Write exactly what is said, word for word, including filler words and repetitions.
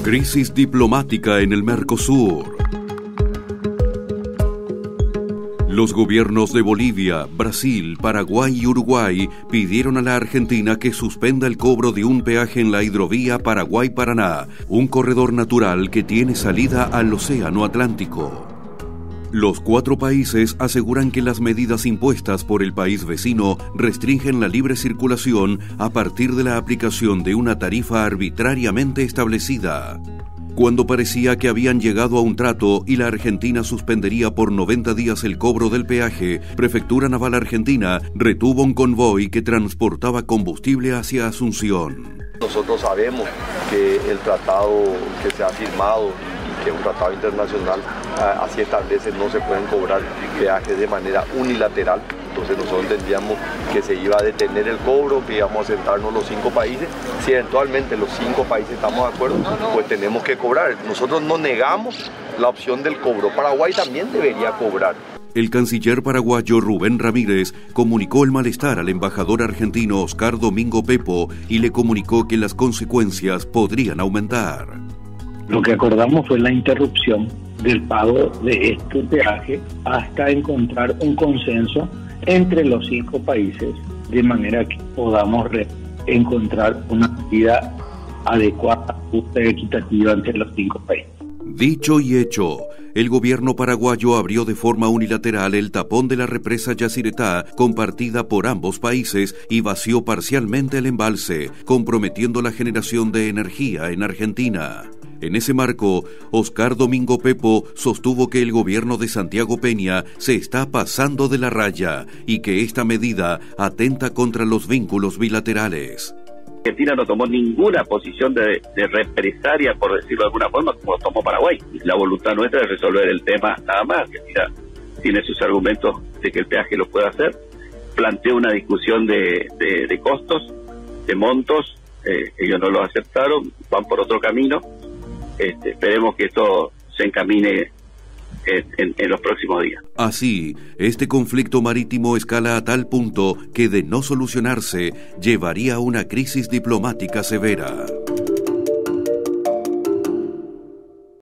Crisis diplomática en el Mercosur. Los gobiernos de Bolivia, Brasil, Paraguay y Uruguay pidieron a la Argentina que suspenda el cobro de un peaje en la hidrovía Paraguay-Paraná, un corredor natural que tiene salida al Océano Atlántico. Los cuatro países aseguran que las medidas impuestas por el país vecino restringen la libre circulación a partir de la aplicación de una tarifa arbitrariamente establecida. Cuando parecía que habían llegado a un trato y la Argentina suspendería por noventa días el cobro del peaje, Prefectura Naval Argentina retuvo un convoy que transportaba combustible hacia Asunción. Nosotros sabemos que el tratado que se ha firmado, que es un tratado internacional, así establece, no se pueden cobrar peajes de manera unilateral. Entonces nosotros entendíamos que se iba a detener el cobro, que íbamos a sentarnos los cinco países. Si eventualmente los cinco países estamos de acuerdo, pues tenemos que cobrar. Nosotros no negamos la opción del cobro. Paraguay también debería cobrar. El canciller paraguayo Rubén Ramírez comunicó el malestar al embajador argentino Oscar Domingo Pepo y le comunicó que las consecuencias podrían aumentar. Lo que acordamos fue la interrupción del pago de este peaje hasta encontrar un consenso entre los cinco países, de manera que podamos encontrar una medida adecuada, justa y equitativa entre los cinco países. Dicho y hecho, el gobierno paraguayo abrió de forma unilateral el tapón de la represa Yacyretá, compartida por ambos países, y vació parcialmente el embalse, comprometiendo la generación de energía en Argentina. En ese marco, Oscar Domingo Pepo sostuvo que el gobierno de Santiago Peña se está pasando de la raya y que esta medida atenta contra los vínculos bilaterales. Argentina no tomó ninguna posición de, de represalia, por decirlo de alguna forma, como lo tomó Paraguay. La voluntad nuestra es resolver el tema nada más. Argentina tiene sus argumentos de que el peaje lo puede hacer. Planteó una discusión de, de, de costos, de montos. Eh, ellos no lo aceptaron, van por otro camino. Este, esperemos que esto se encamine en, en, en los próximos días. Así, este conflicto marítimo escala a tal punto que, de no solucionarse, llevaría a una crisis diplomática severa.